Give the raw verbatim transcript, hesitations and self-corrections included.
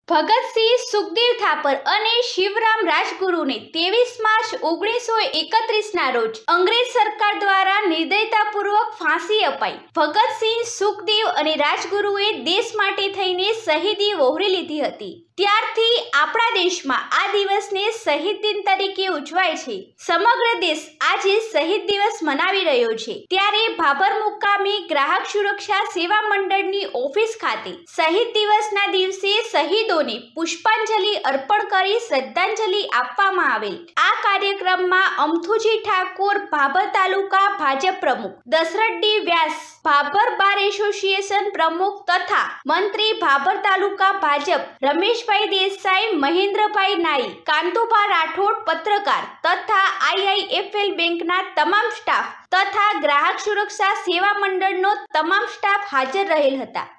ભગતસિંહ સુખદેવ થાપર અને શિવરામ રાજગુરુને ત્રેવીસ માર્ચ ઓગણીસો એકત્રીસ ના રોજ અંગ્રેજ સરકાર દ્વારા નિર્દયતાપૂર્વક ફાંસી અપાઈ। ભગતસિંહ, સુખદેવ અને રાજગુરુએ દેશ માટે થઈને શહીદી વહોરી લીધી હતી। ત્યારથી આપણા દેશમાં આ દિવસને શહીદ દિન તરીકે ઉજવાય છે। સમગ્ર દેશ આજે શહીદ દિવસ મનાવી રહ્યો છે। ત્યારે ભાભર મુકામે ગ્રાહક સુરક્ષા સેવા મંડળની ઓફિસ ખાતે શહીદ દિવસના દિવસે શહીદોને પુષ્પાંજલિ અર્પણ કરી શ્રદ્ધાંજલિ આપવામાં આવેલ। આ કાર્યક્રમમાં અમથુજી ઠાકોર, ભાભર તાલુકા ભાજપ પ્રમુખ, દશરથડી વ્યાસ, ભાભર બાર એસોસિએશન પ્રમુખ તથા મંત્રી ભાભર તાલુકા ભાજપ રમેશભાઈ દેસાઈ, મહેન્દ્રભાઈ નાઈ, કાંતુભા રાઠોડ, પત્રકાર તથા આઈઆઈએફએલ બેંકના તમામ સ્ટાફ તથા ગ્રાહક સુરક્ષા સેવા મંડળનો તમામ સ્ટાફ હાજર રહેલ હતા।